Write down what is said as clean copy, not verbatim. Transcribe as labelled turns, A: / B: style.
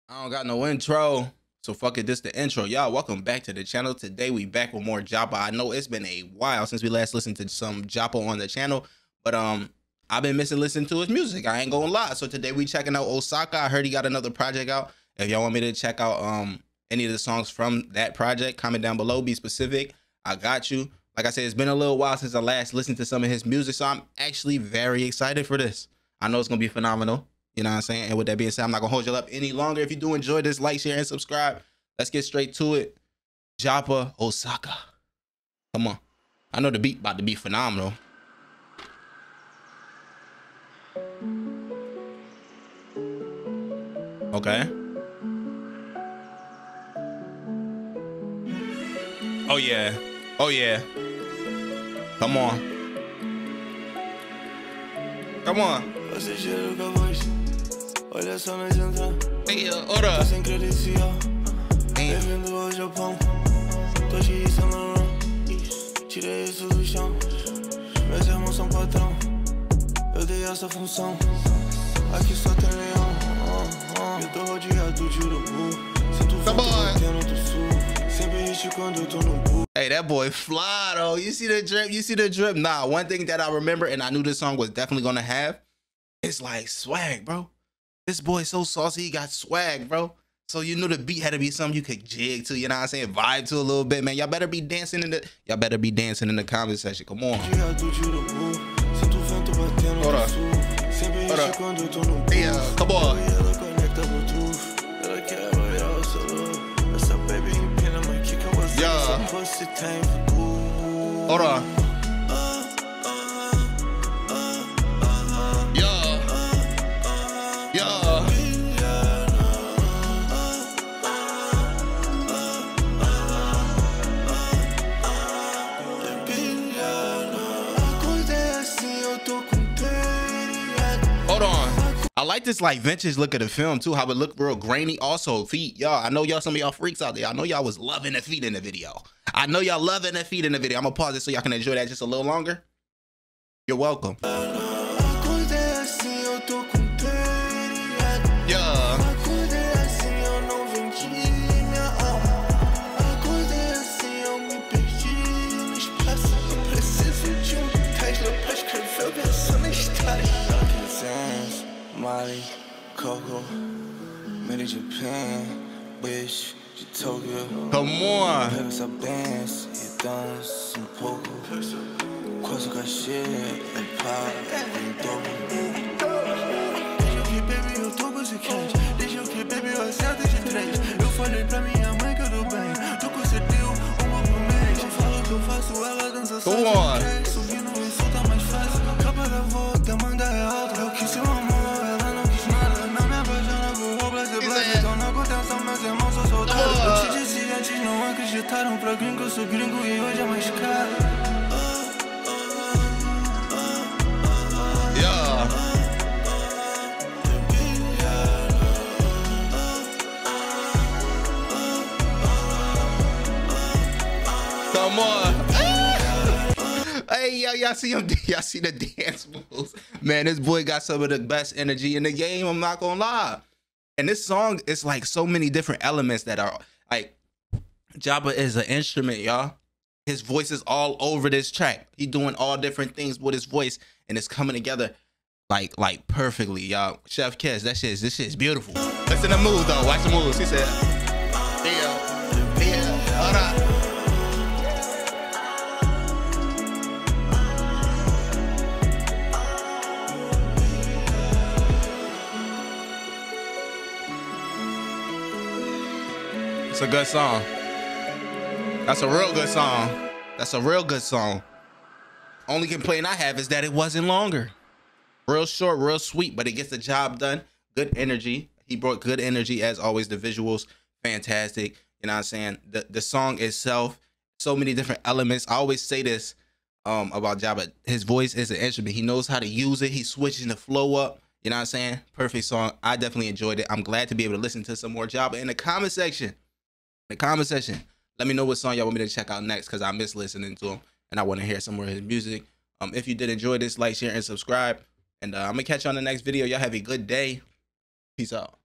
A: I don't got no intro, so fuck it, this the intro. Y'all, welcome back to the channel. Today we back with more Joppa. I know it's been a while since we last listened to some Joppa on the channel, but I've been missing listening to his music. I ain't gonna lie. So today we checking out Osaka. I heard he got another project out. If y'all want me to check out any of the songs from that project, comment down below. Be specific. I got you. Like I said, it's been a little while since I last listened to some of his music, so I'm actually very excited for this. I know it's gonna be phenomenal. You know what I'm saying? And with that being said, I'm not gonna hold you up any longer. If you do enjoy this, like, share, and subscribe. Let's get straight to it. Joppa Osaka. Come on. I know the beat about to be phenomenal. Okay. Oh yeah. Oh yeah. Come on. Come on.
B: Olha só nós entrar.
A: Ora.
B: Sem credencial. Bem-vindo ao Japão. Tô de Saint Laurent. Tirei isso do chão. Meus irmãos são patrão. Eu dei essa função. Aqui só tem leão. Eu tô rodeado de urubu. Sinto o vento batendo do sul. Sempre hit quando eu tô no pool.
A: Hey, that boy fly though. You see the drip? You see the drip? Nah, one thing that I remember, and I knew this song was definitely gonna have, it's like swag, bro. This boy's so saucy, he got swag, bro. So you knew the beat had to be something you could jig to, you know what I'm saying? Vibe to a little bit, man. Y'all better be dancing in the comment section. Come on. Hold on. Hold on. Yeah, come on. Yeah. Hold on. Hold on. I like this like vintage look of the film too, how it looked real grainy. Also, feet, y'all. I know y'all, some of y'all freaks out there. I know y'all was loving the feet in the video. I'm gonna pause it so y'all can enjoy that just a little longer. You're welcome.
B: Molly, Coco, made in Japan, Wish, Tokyo.
A: Come on.
B: Essa dance, e dance, pouco. Quase cachê, pá, em dobro. Deixa que baby, eu tô com esse cash. Deixa que baby, eu acerto de três. Eu falei pra minha mãe que eu tô bem. Tu concedeu uma por mês. Eu falo que eu faço, ela dança só. Subindo e solta mais fácil. Capa da volta, manda é alta. Eu quis seu amor. Eu te disse antes, não acreditaram pra gringo, eu sou gringo e hoje é mais caro.
A: Yeah. Come on. Hey, y'all see him? Y'all see the dance moves? Man, this boy got some of the best energy in the game. I'm not gonna lie. And this song is like so many different elements that are like, Joppa is an instrument, y'all. His voice is all over this track. He doing all different things with his voice, and it's coming together like perfectly, y'all. Chef Kes, this shit is beautiful. Listen to the moves though. Watch the moves. He said, yeah, hold on. It's a good song. That's a real good song. That's a real good song. Only complaint I have is that it wasn't longer. Real short, real sweet, but it gets the job done. Good energy. He brought good energy as always. The visuals, fantastic. You know what I'm saying? The song itself, so many different elements. I always say this about Joppa. His voice is an instrument. He knows how to use it. He's switching the flow up. You know what I'm saying? Perfect song. I definitely enjoyed it. I'm glad to be able to listen to some more Joppa in the comment section. Let me know what song y'all want me to check out next, because I miss listening to him and I want to hear some more of his music. If you did enjoy this, like, share, and subscribe. And I'm gonna catch you on the next video. Y'all have a good day. Peace out.